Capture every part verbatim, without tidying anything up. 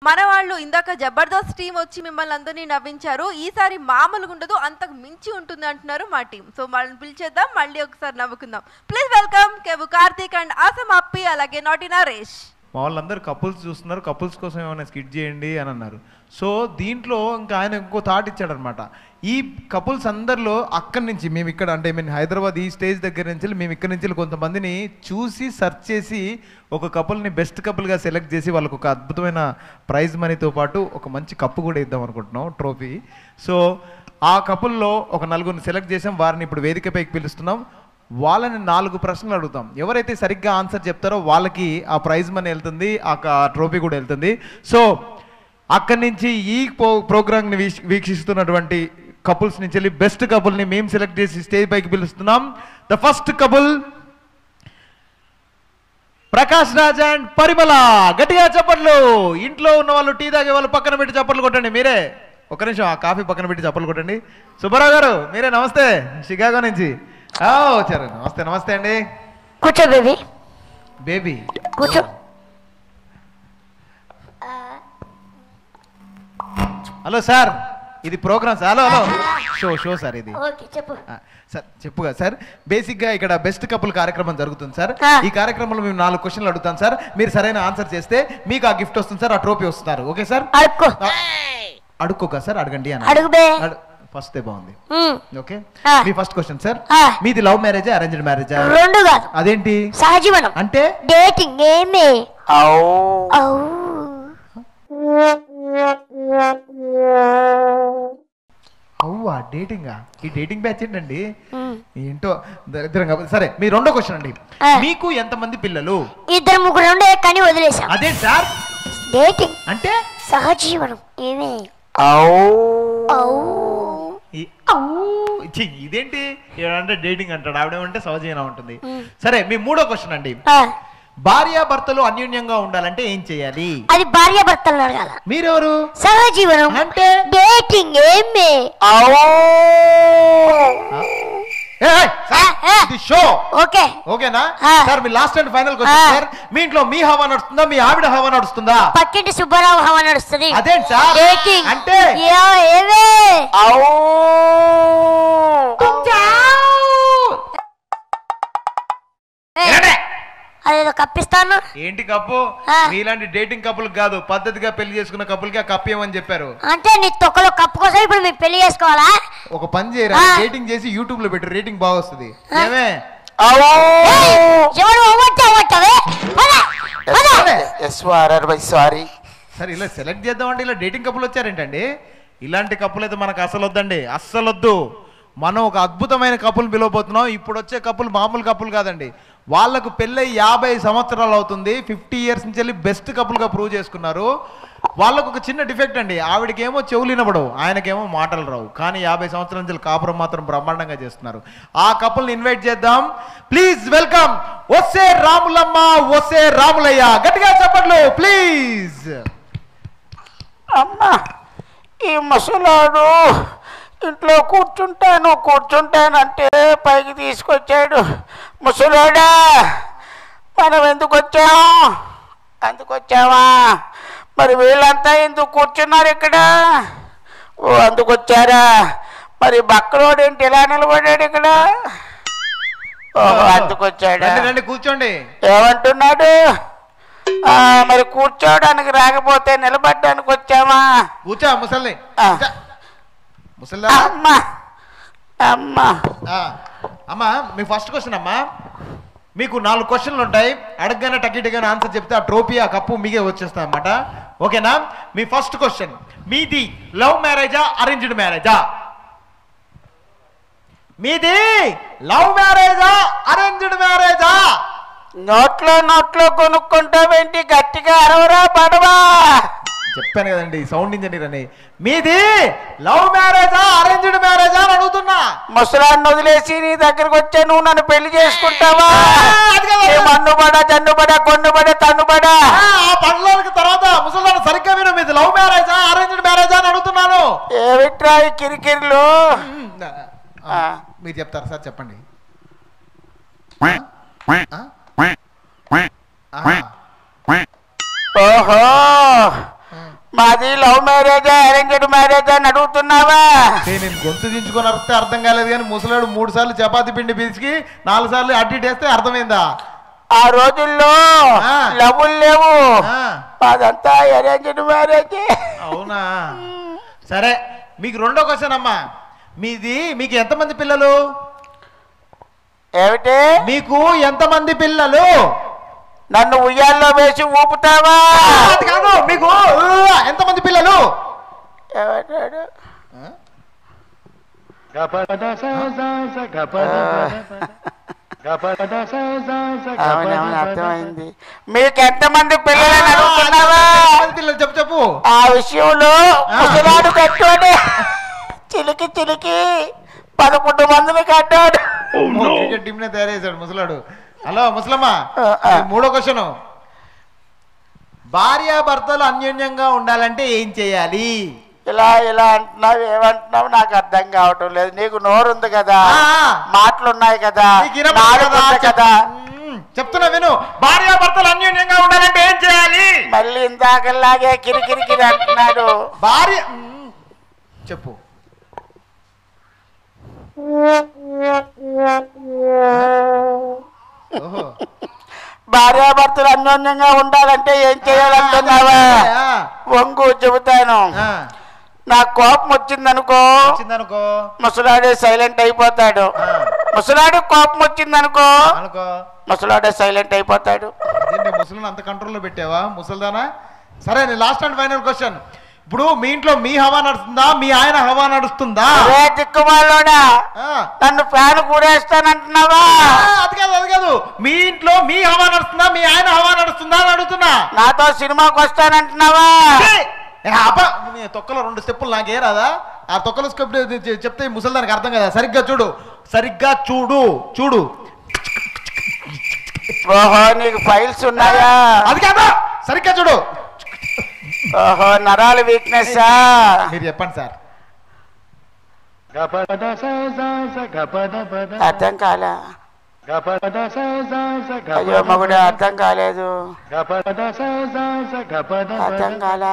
మన వాళ్ళు ఇందాక జబర్దస్త్ టీం వచ్చి మిమ్మల్ని అందరినీ నవ్వించారు, ఈసారి మామూలుగా ఉండదు, అంతకు మించి ఉంటుంది అంటున్నారు మా టీం. సో వాళ్ళని పిలిచేద్దాం, మళ్ళీ ఒకసారి నవ్వుకుందాం. Please welcome Kevvu Karthik and awesome Appi, అలాగే నాటి నరేష్. మా వాళ్ళందరూ కపుల్స్ చూస్తున్నారు, కపుల్స్ కోసం ఏమైనా స్కిట్ చేయండి అని అన్నారు. సో దీంట్లో ఇంకా ఆయన ఇంకో థాట్ ఇచ్చాడనమాట. ఈ కపుల్స్ అందరిలో అక్కడి నుంచి మేము ఇక్కడ అంటే మేము హైదరాబాద్ ఈ స్టేజ్ దగ్గర నుంచి మేము ఇక్కడి నుంచి కొంతమందిని చూసి సెర్చ్ చేసి ఒక కపుల్ని బెస్ట్ కపుల్గా సెలెక్ట్ చేసి వాళ్ళకు ఒక అద్భుతమైన ప్రైజ్ మనీతో పాటు ఒక మంచి కప్పు కూడా ఇద్దాం అనుకుంటున్నాం, ట్రోఫీ. సో ఆ కపుల్లో ఒక నలుగురిని సెలెక్ట్ చేసాం, వారిని ఇప్పుడు వేదికపైకి పిలుస్తున్నాం. వాళ్ళని నాలుగు ప్రశ్నలు అడుగుతాం. ఎవరైతే సరిగ్గా ఆన్సర్ చెప్తారో వాళ్ళకి ఆ ప్రైజ్ మనీ వెళ్తుంది, ఆ ట్రోఫీ కూడా వెళ్తుంది. సో అక్కడి నుంచి ఈ ప్రోగ్రామ్ని వీక్షిస్తున్నటువంటి కపుల్స్ నుంచి వెళ్ళి బెస్ట్ కపుల్ని మేము సెలెక్ట్ చేసి స్టేజ్ పైకి పిలుస్తున్నాం. The first couple Prakash Raj and Parimala. గట్టిగా చప్పట్లు. ఇంట్లో ఉన్న వాళ్ళు, టీ తాగే వాళ్ళు పక్కన పెట్టి చప్పట్లు కొట్టండి. మీరే ఒక నిమిషం ఆ కాఫీ పక్కన పెట్టి చప్పట్లు కొట్టండి. సుబ్బారావు గారు మీరే, నమస్తే, షికాగో నుంచి వచ్చారు. నమస్తే. నమస్తే అండి. కూర్చో బేబీ. బేబీ కూర్చో. హలో సార్, ఇది program sir. Hello hello show show sir ఇది. చెప్పు సార్. చెప్పుగా సార్, బేసిక్ గా ఇక్కడ బెస్ట్ కపుల్ కార్యక్రమం జరుగుతుంది సార్. ఈ కార్యక్రమంలో మేము నాలుగు క్వశ్చన్లు అడుగుతాం సార్. మీరు సరైన ఆన్సర్ చేస్తే మీకు ఆ గిఫ్ట్ వస్తుంది సార్, ఆ ట్రోఫీ వస్తున్నారు. Okay sir? అడుక్కో. అడుక్కోక సార్, అడగండి అని. అడుగు బే. ఫస్ట్ బాగుంది. ఓకే, మీ ఫస్ట్ క్వశ్చన్ సార్. మీది లవ్ మ్యారేజా అరేంజ్డ్ మ్యారేజా? రెండు కాదు. అదేంటి? సహజీవనం అంటే డేటింగ్. ఏమే అవ్వా డేటింగా? ఈ డేటింగ్ బ్యాచ్ ఏంటండి ఏంటో దరిద్రంగా. సరే, మీ రెండో క్వశ్చన్ అండి. మీకు ఎంతమంది పిల్లలు? ఇద్దరు ముగ్గురు ఉండే కానీ వదిలేసాం. అదే సార్ డేటింగ్ అంటే సహజీవనం. ఏమే ఇదేంటి అంటే డేటింగ్ అంటాడు, ఆవిడేమంటే సహజీవనం ఉంటుంది. సరే, మీ మూడో క్వశ్చన్ అండి. భార్యాభర్తలు అన్యోన్యంగా ఉండాలంటే ఏం చేయాలి? అది భార్యాభర్తలు అడగాల. మీరెవరు? సహజీవనం అంటే డేటింగ్. ఏమే షో. ఓకే ఓకేనా సార్? మీ last and final question sir. మీ ఇంట్లో మీ హవా నడుస్తుందా, మీ ఆవిడ హవా నడుస్తుందా? పక్కింటి సుబ్బారావు హవా నడుస్తుంది. అదేంటి సార్ డేటింగ్ అంటే? ఏమే అదేదో కప్పిస్తాను. ఏంటి కప్పు? మీలాంటి డేటింగ్ కప్పులు కాదు, పద్ధతిగా పెళ్లి చేసుకున్న కప్పులకి ఆ కప్పు ఏమని చెప్పారు. అంటే నీ తొక్కలో కప్పు కోసం ఇప్పుడు మేము పెళ్లి చేసుకోవాలా? ఒక పని చేయరా, డేటింగ్ చేసి యూట్యూబ్ లో పెట్టు, రేటింగ్ బాగా వస్తుంది. ఏమే సరే, ఇలా సెలెక్ట్ చేద్దామంటే ఇలా డేటింగ్ కప్పులు వచ్చారేంటండి? ఇలాంటి కప్పులు అయితే మనకు అసలు వద్దండి, అస్సలు వద్దు. మనం ఒక అద్భుతమైన కప్పులు పిలవబోతున్నాం. ఇప్పుడు వచ్చే కప్పులు మామూలు కప్పులు కాదండి. వాళ్లకు పెళ్ళై యాభై సంవత్సరాలు అవుతుంది, ఫిఫ్టీ ఇయర్స్ నుంచి వెళ్ళి బెస్ట్ కప్పులుగా ప్రూవ్ చేసుకున్నారు. వాళ్ళకు ఒక చిన్న డిఫెక్ట్ అండి, ఆవిడకేమో చెవులు వినబడవు, ఆయనకేమో మాటలు రావు, కానీ యాభై సంవత్సరాల నుంచి కాపురం మాత్రం బ్రహ్మాండంగా చేస్తున్నారు. ఆ కపుల్ని ఇన్వైట్ చేద్దాం. ప్లీజ్ వెల్కమ్ వసే రాములమ్మ, వసే రాములయ్య. గట్టిగా చెప్పట్లు ప్లీజ్. అమ్మా, ఈ ముసలాడు ఇంట్లో కూర్చుంటాను కూర్చుంటానంటే పైకి తీసుకొచ్చాడు. ముసలాడా, మనం ఎందుకు వచ్చాము? అందుకు వచ్చావా? మరి వీళ్ళంతా ఎందుకు కూర్చున్నారు ఇక్కడ? ఓ, అందుకు వచ్చారా? మరి బక్కలోడు ఏంటి ఇలా నిలబడ్డాడు ఇక్కడ? ఓహో, అందుకు వచ్చాడా? కూర్చోండి. ఏమంటున్నాడు? మరి కూర్చోడానికి రాకపోతే నిలబడ్డానికి వచ్చామా? కూర్చో ముసలి. అమ్మా అమ్మా అమ్మా, మీ ఫస్ట్ క్వశ్చన్ అమ్మా. మీకు నాలుగు క్వశ్చన్లు ఉంటాయి, అడగగానే టకిటగానే ఆన్సర్ చెప్తే ఆ ట్రోఫీ ఆ కప్పు మీకే వచ్చేస్తాయి అన్నమాట. ఓకేనా? మీ ఫస్ట్ క్వశ్చన్, మీది లవ్ మ్యారేజా అరేంజ్డ్ మ్యారేజా? మీది లవ్ మ్యారేజా అరేంజ్డ్ మ్యారేజా? నోట్లో నోట్లో కొనుక్కుంటావేంటి? గట్టిగా అరవరా పడవా? చెప్పాను కదండి, సౌండ్ ఇంజనీర్ అని. మీది లవ్ మ్యారేజా అరేంజ్డ్ మ్యారేజా అని అడుగుతున్నా. ముసలాన్ని వదిలేసి నీ దగ్గరకు వచ్చా, నువ్వు నన్ను పెళ్లి చేసుకుంటావా? మన్నుబడ జన్నుబడ కొన్నుబడ తన్నుబడ ఆ పనులకి తర్వాత ముసలాన్ని సరిగ్గా విను. మీది లవ్ మ్యారేజా అరేంజ్డ్ మ్యారేజా అని అడుగుతున్నాను. ఏమిట్రా ఈ కిరికిరిలు? మీరు చెప్తారు సార్, చెప్పండి. ఓహో, మాది లవ్ మ్యారేజ్ అరేంజ్డ్ మ్యారేజ్ అని అడుగుతున్నావా? నేను గొంతు దించుకొని అర్థం అర్థం కాలేదు కానీ ముసలాడు మూడు సార్లు చపాతి పిండి పిలిచి నాలుగు సార్లు అడ్డి వేస్తే అర్థమైందా? ఆ రోజుల్లో లవ్వులు లేవు, అదంతా అరేంజ్డ్ మ్యారేజ్. అవునా? సరే, మీకు రెండో క్వశ్చన్ అమ్మా. మీది మీకు ఎంతమంది పిల్లలు? ఏమిటి? మీకు ఎంతమంది పిల్లలు? నన్ను ఉయ్యాల్లో వేసి ఊపుతావా? అది కాదు, మీకు ఎంతమంది పిల్లలు? ఏమంటాడు? అవునవును, అర్థమైంది. మీకు ఎంతమంది పిల్లలని అడుగుతున్నావా? పిల్లలు చెప్పు చెప్పు. ఆ విషయంలో ముసలాడు కట్టాడు, చిలికి చిలికి పదకొండు మందిని కట్టాడు. క్రికెట్ టీమ్ నే తయారు చేశాడు ముసలాడు. హలో ముసలమ్మ, మూడో క్వశ్చన్. భార్య భర్తలు అన్యోన్యంగా ఉండాలంటే ఏం చేయాలి? ఇలా ఇలా అంటున్నావు, ఏమంటున్నావు నాకు అర్థం కావటం లేదు. నీకు నోరు ఉంది కదా, మాటలున్నాయి కదా, కదా. చెప్తున్నా విను. భార్య భర్తలు అన్యోన్యంగా ఉండాలంటే ఏం చేయాలి? మళ్ళీ ఇందాకలాగే కిరికిరికిరి అంటున్నాడు. భార్య చెప్పు. భార్యాభర్తలు అన్యోన్యంగా ఉండాలంటే ఏం చేయాలంటున్నావా? వంగు చెబుతాను. నా కోపం వచ్చిందనుకో వచ్చిందనుకో ముసలాడే సైలెంట్ అయిపోతాడు. ముసలాడు కోపం వచ్చిందనుకో అనుకో ముసలాడే సైలెంట్ అయిపోతాడు. ముసలిని అంత కంట్రోల్లో పెట్టావా ముసల్దానా? సరే, లాస్ట్ అండ్ ఫైనల్ క్వశ్చన్. ఇప్పుడు మీ ఇంట్లో మీ హవా నడుస్తుందా, మీ ఆయన హవా నడుస్తుందా? దిక్కుమాలోడా నన్ను ఫ్యాన్ కూడేస్తానంటున్నావా? అది కాదు అది కాదు మీ ఇంట్లో మీ హవా నడుస్తుందా, మీ ఆయన హవా నడుస్తుందా అని అడుగుతున్నా. నాతో సినిమాకి వస్తానంటున్నావా? తొక్కలో రెండు స్టెప్పులు నాకే రాదా? ఆ తొక్కల స్టెప్ చెప్తే ముసలిదానికి అర్థం కదా. సరిగ్గా చూడు, సరిగ్గా చూడు చూడు. ఓహో, నీకు ఫైల్స్ ఉన్నాయా? అది కాదా, సరిగ్గా చూడు. ఓహో, నరాల వీక్నెస్. మీరు చెప్పండి సార్. అర్థం కాలే. అయ్యో మగుడు, అర్థం కాలేదు. అర్థం కాలా.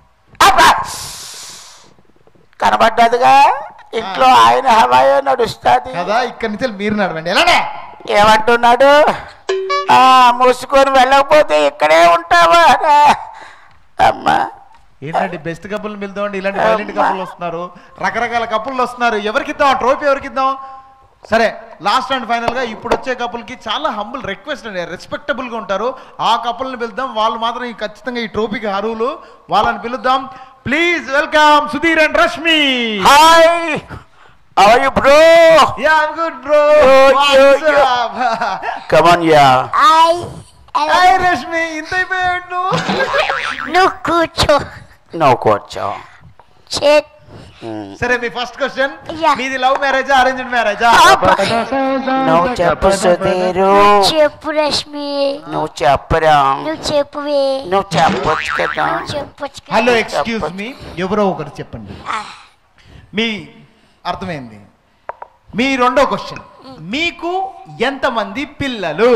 కనబడ్డదిగా, ఇంట్లో ఆయన హవాయో నడుస్తుంది కదా. ఇక్కడి నుంచి మీరు నడవండి. ఎలానే ఏమంటున్నాడు? ఆ మూసుకొని వెళ్ళకపోతే ఇక్కడే ఉంటావా? అమ్మా, ఏంటంటే బెస్ట్ కప్పులు పిలుద్దామండి. ఇలాంటి వైలెంట్ కప్పులు వస్తున్నారు, రకరకాల కప్పులు వస్తున్నారు. ఎవరికిద్దాం ట్రోఫీ? ఎవరికిద్దాం? సరే, లాస్ట్ అండ్ ఫైనల్ గా ఇప్పుడు వచ్చే కపుల్కి చాలా హంబుల్ రిక్వెస్ట్ అండి, రెస్పెక్టబుల్ గా ఉంటారు. ఆ కపుల్ని పిలుద్దాం. వాళ్ళు మాత్రం ఖచ్చితంగా ఈ ట్రోఫీకి అర్హులు. వాళ్ళని పిలుద్దాం. Please welcome Sudheer and Rashmi. Hi, how are you bro? Yeah, I'm good bro. What's up? Come on, yeah. Hi. Hi Rashmi, ఇంత అయిపోయాడు. నువ్వు కూర్చో. నువ్వు కూర్చో. చేత్. సరే, మీ ఫస్ట్ క్వశ్చన్. Yeah. మీది లవ్ మ్యారేజా, అరేంజ్డ్ మ్యారేజా? నువ్వు చెప్పు సుధీరు. చెప్పు రష్మి. నువ్వు చెప్పరా. నువ్వు చెప్పువే. నువ్వు చెప్పొచ్చు కదా. నువ్వు చెప్పొచ్చు కదా. హలో, ఎక్స్క్యూజ్ మీ, ఎవరో ఒకరు చెప్పండి. మీ అర్థమైంది. మీ రెండో క్వశ్చన్, మీకు ఎంతమంది పిల్లలు?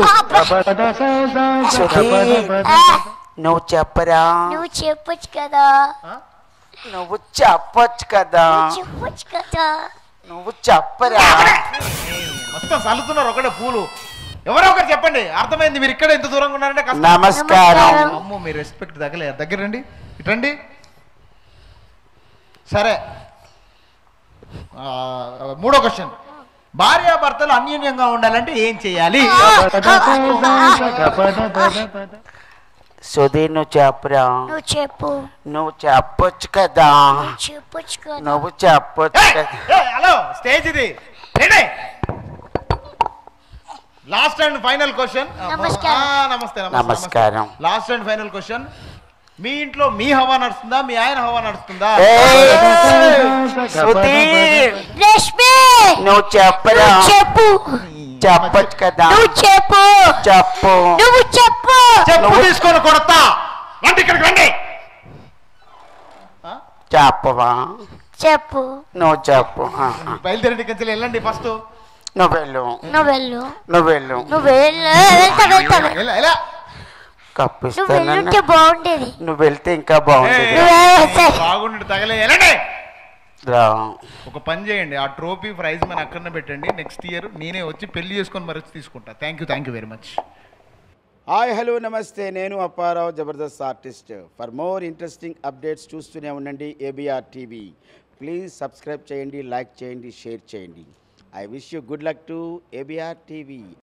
నువ్వు చెప్పరా. నువ్వు చెప్పొచ్చు కదా. నువ్వు చెప్పొచ్చు కదా. చెప్పొచ్చు కదా. నువ్వు చెప్పరా. మొత్తం చల్లుతున్నారు ఒకటే పూలు. ఎవరో ఒకరు చెప్పండి. అర్థమైంది. మీరు ఇక్కడ ఎంత దూరంగా ఉన్నారంటే కష్టం. నమస్కారం. అమ్మో, మీ రెస్పెక్ట్ తగ్గలే. దగ్గర రండి, ఇటండి. సరే, మూడో క్వశ్చన్. భార్యాభర్తలు అన్యోన్యంగా ఉండాలంటే ఏం చేయాలి? సుధీర్, నువ్వు చెప్పరా. నువ్వు చెప్పు. నువ్వు చెప్పొచ్చు కదా. చెప్పొచ్చు కదా. నువ్వు చెప్పొచ్చు కదా. హలో, స్టేజ్ ఇది. Last and final question. నమస్తే. నమస్కారం. Last and final question. మీ ఇంట్లో మీ హవా నడుస్తుందా, మీ ఆయన హవా నడుస్తుందా? సుధీర్, రష్మి, నువ్వు చెప్పరా. చెప్పు. చెప్పొచ్చు కదా. నువ్వు చెప్పు. చెప్పు. నువ్వు చెప్పు. చెప్పు తీసుకొని కొడతా. రండి, ఇక్కడికి రండి. చెప్పవా. చెప్పు. నువ్వు చెప్పు. బయలుదేరండి, కొంచెం వెళ్ళండి. ఫస్ట్ నువ్వు వెళ్ళు. నువ్వు వెళ్ళు. నువ్వు వెళ్ళు. నువ్వు వెళ్ళు. వెళ్తా వెళ్తా. ఎలా ఎలా నువ్వు కప్పిస్తానన్నా వెళ్ళుంటే బాగుండేది. నువ్వు వెళ్తే ఇంకా బాగుంటుంది బాగుండి తగలే ఎలాంటి రా. ఒక పని చేయండి, ఆ ట్రోఫీ ప్రైజ్ మన అక్కడనే పెట్టండి. నెక్స్ట్ ఇయర్ నేనే వచ్చి పెళ్లి చేసుకొని మరి వచ్చి తీసుకుంటా. Thank you thank you very much. Hi hello నమస్తే, నేను Apparao Jabardasth artist. For more interesting updates చూస్తూనే ఉండండి ఏబిఆర్ టీవీ. ప్లీజ్ సబ్స్క్రైబ్ చేయండి, లైక్ చేయండి, షేర్ చేయండి. I wish you good luck to ABR TV.